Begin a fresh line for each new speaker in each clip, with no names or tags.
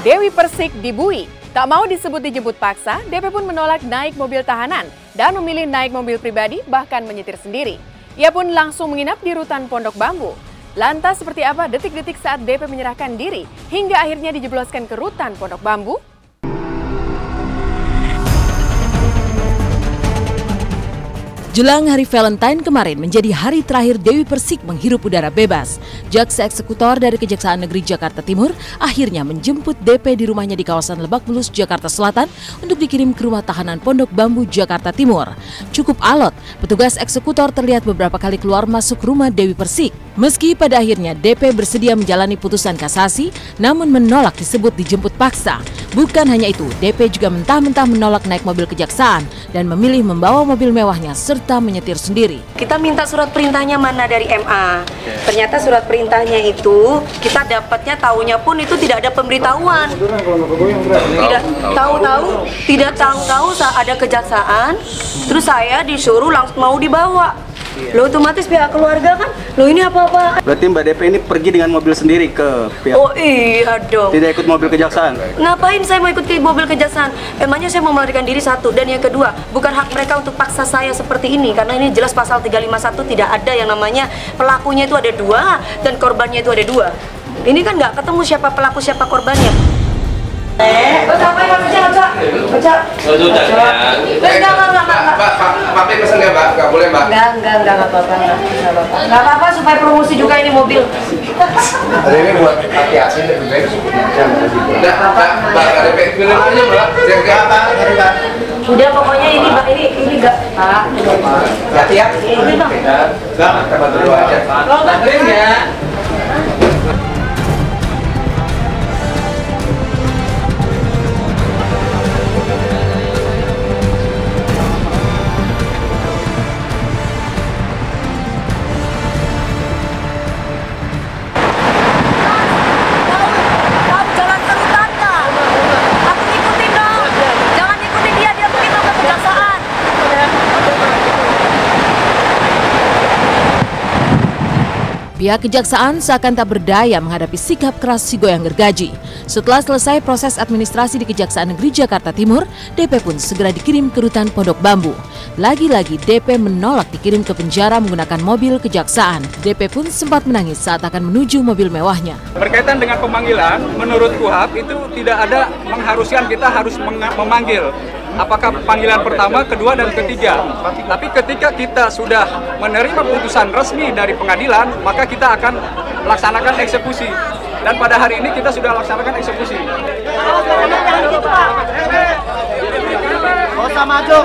Dewi Persik dibui. Tak mau disebut dijemput paksa, DP pun menolak naik mobil tahanan dan memilih naik mobil pribadi bahkan menyetir sendiri. Ia pun langsung menginap di rutan Pondok Bambu. Lantas seperti apa detik-detik saat DP menyerahkan diri hingga akhirnya dijebloskan ke rutan Pondok Bambu?
Jelang hari Valentine kemarin menjadi hari terakhir Dewi Persik menghirup udara bebas. Jaksa eksekutor dari Kejaksaan Negeri Jakarta Timur akhirnya menjemput DP di rumahnya di kawasan Lebak Bulus, Jakarta Selatan untuk dikirim ke rumah tahanan Pondok Bambu, Jakarta Timur. Cukup alot, petugas eksekutor terlihat beberapa kali keluar masuk rumah Dewi Persik. Meski pada akhirnya DP bersedia menjalani putusan kasasi, namun menolak disebut dijemput paksa. Bukan hanya itu, DP juga mentah-mentah menolak naik mobil kejaksaan dan memilih membawa mobil mewahnya serta menyetir sendiri.
Kita minta surat perintahnya mana dari MA. Ternyata surat perintahnya itu kita dapatnya tahunya pun itu tidak ada pemberitahuan. Tidak tahu saat ada kejaksaan. Terus saya disuruh langsung mau dibawa. Lo otomatis pihak keluarga kan, lo ini apa-apa.
Berarti Mbak DP ini pergi dengan mobil sendiri ke pihak?
Oh iya dong.
Tidak ikut mobil kejaksaan?
Ngapain saya mau ikut ke mobil kejaksaan? Emangnya saya mau melarikan diri satu. Dan yang kedua, bukan hak mereka untuk paksa saya seperti ini. Karena ini jelas pasal 351 tidak ada yang namanya pelakunya itu ada dua dan korbannya itu ada dua. Ini kan nggak ketemu siapa pelaku siapa korbannya. Baca.
Pak pesan ya, Mbak? Nggak boleh, Mbak?
Nggak apa-apa supaya promosi juga ini mobil.
Hari ini buat hati-hati lebih baik sebutnya. Mbak, DP film aja, Mbak.
Udah pokoknya ini, Mbak, ini nggak, Pak.
Hati-hati.
Ini, Bang.
Nggak, kita bantu dulu aja. Bantuin ya.
Pihak kejaksaan seakan tak berdaya menghadapi sikap keras si goyang gergaji. Setelah selesai proses administrasi di Kejaksaan Negeri Jakarta Timur, DP pun segera dikirim ke rutan Pondok Bambu. Lagi-lagi DP menolak dikirim ke penjara menggunakan mobil kejaksaan. DP pun sempat menangis saat akan menuju mobil mewahnya.
Berkaitan dengan pemanggilan, menurut KUHP itu tidak ada mengharuskan kita harus memanggil. Apakah panggilan pertama, kedua, dan ketiga. Tapi ketika kita sudah menerima putusan resmi dari pengadilan, maka kita akan laksanakan eksekusi. Dan pada hari ini kita sudah laksanakan eksekusi.
Nggak usah maju.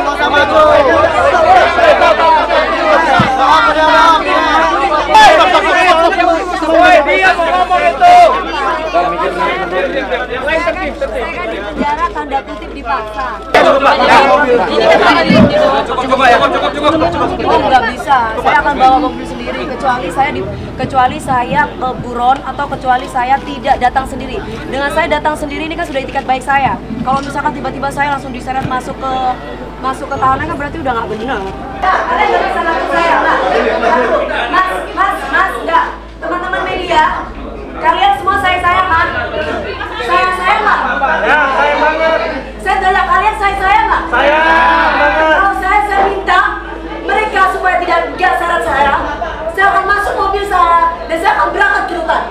Dia mau ngomong itu.
Yang lain tertib.
Penjara tanda kutip dipaksa.
Cukup, Pak.
Oh, nggak bisa. Saya akan bawa mobil sendiri kecuali saya ke buron atau kecuali saya tidak datang sendiri. Dengan saya datang sendiri ini kan sudah itikat baik saya. Kalau misalkan tiba-tiba saya langsung diseret masuk ke tahanan kan berarti udah nggak benar. Ada yang bisa langsung saya, Mas, enggak. Teman-teman media, kalian semua sayang kan? Sayang nggak?
Ya, sayang banget.
Saya tanya kalian sayang nggak?
Sayang banget.
Kalau saya minta mereka supaya tidak syarat saya akan masuk mobil saya dan saya akan berangkat ke rutan.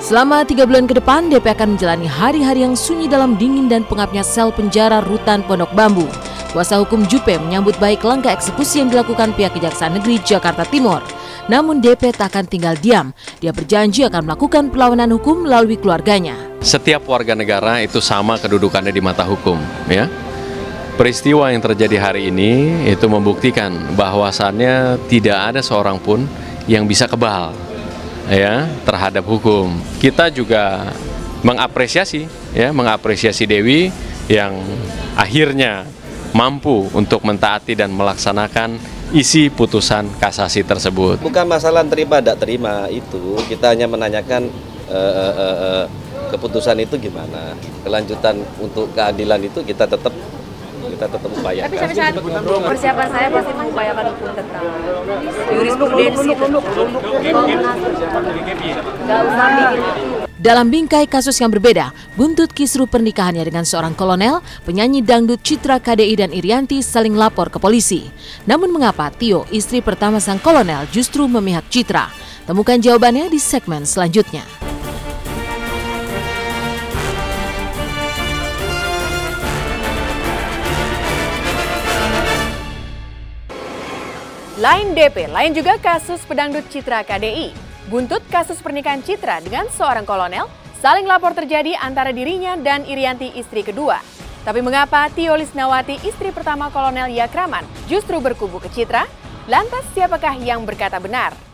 Selama 3 bulan ke depan, DP akan menjalani hari-hari yang sunyi dalam dingin dan pengapnya sel penjara rutan Pondok Bambu. Kuasa hukum Jupe menyambut baik langkah eksekusi yang dilakukan pihak Kejaksaan Negeri Jakarta Timur. Namun DP tak akan tinggal diam. Dia berjanji akan melakukan perlawanan hukum melalui keluarganya.
Setiap warga negara itu sama kedudukannya di mata hukum, ya. Peristiwa yang terjadi hari ini itu membuktikan bahwasannya tidak ada seorang pun yang bisa kebal, ya, terhadap hukum. Kita juga mengapresiasi Dewi yang akhirnya mampu untuk mentaati dan melaksanakan isi putusan kasasi tersebut.
Bukan masalah terima tidak terima itu, kita hanya menanyakan keputusan itu gimana, kelanjutan untuk keadilan itu kita tetap upayakan.
Tapi sampai saat persiapan saya pasti mengupayakan hukum tentang jurisprudensi. Nggak usah bikin.
Dalam bingkai kasus yang berbeda, buntut kisruh pernikahannya dengan seorang kolonel, penyanyi dangdut Citra KDI dan Irianti saling lapor ke polisi. Namun mengapa Tio, istri pertama sang kolonel, justru memihak Citra? Temukan jawabannya di segmen selanjutnya.
Lain DP, lain juga kasus pedangdut Citra KDI. Buntut kasus pernikahan Citra dengan seorang kolonel, saling lapor terjadi antara dirinya dan Irianti istri kedua. Tapi mengapa Tio Lisnawati istri pertama kolonel Yakraman justru berkubu ke Citra? Lantas siapakah yang berkata benar?